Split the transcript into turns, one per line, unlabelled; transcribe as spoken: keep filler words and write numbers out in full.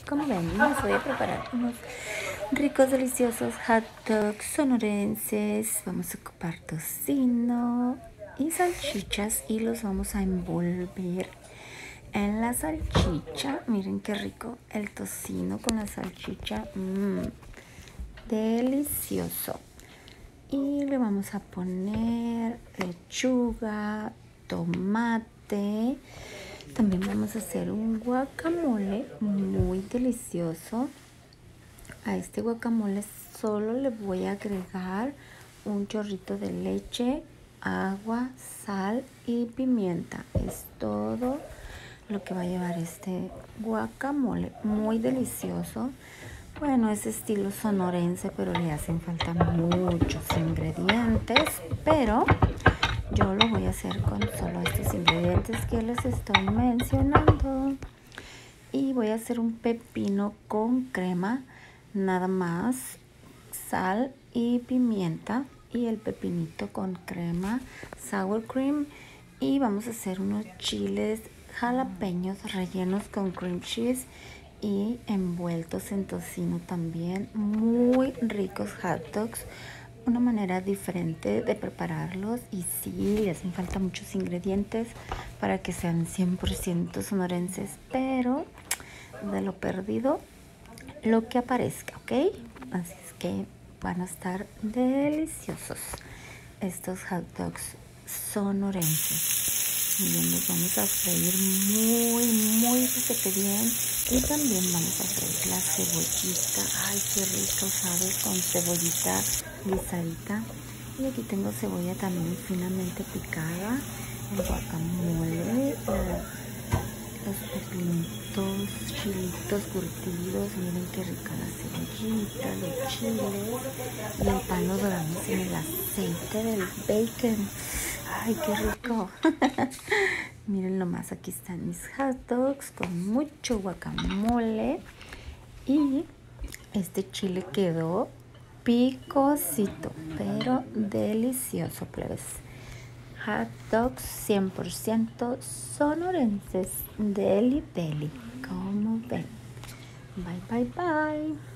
Como ven, les voy a preparar unos ricos, deliciosos hot dogs sonorenses. Vamos a ocupar tocino y salchichas y los vamos a envolver en la salchicha. Miren qué rico el tocino con la salchicha. Mmm, delicioso. Y le vamos a poner lechuga, tomate. También vamos a hacer un guacamole muy delicioso. A este guacamole solo le voy a agregar un chorrito de leche, agua, sal y pimienta. Es todo lo que va a llevar este guacamole, muy delicioso. Bueno, es estilo sonorense, pero le hacen falta muchos ingredientes, pero yo lo voy a hacer con solo estos ingredientes que les estoy mencionando. Y voy a hacer un pepino con crema, nada más, sal y pimienta. Y el pepinito con crema, sour cream. Y vamos a hacer unos chiles jalapeños rellenos con cream cheese y envueltos en tocino también. Muy ricos hot dogs. Una manera diferente de prepararlos, y sí, le hacen falta muchos ingredientes para que sean cien por ciento sonorenses, pero de lo perdido lo que aparezca, ¿ok? Así es que van a estar deliciosos estos hot dogs sonorenses. Bien, los vamos a freír muy, muy requete bien. Y también vamos a freír la cebollita. Ay, qué rico, sabe, con cebollita guisadita. Y aquí tengo cebolla también finamente picada. El guacamole, la, los pepinitos, chilitos curtidos. Miren qué rica la cebollita, los chiles. Y el pan lo doramos en el aceite del bacon. ¡Ay, qué rico! Miren nomás, aquí están mis hot dogs con mucho guacamole. Y este chile quedó picosito, pero delicioso, plebes. Hot dogs cien por ciento sonorenses, deli deli. Como ven. Bye, bye, bye.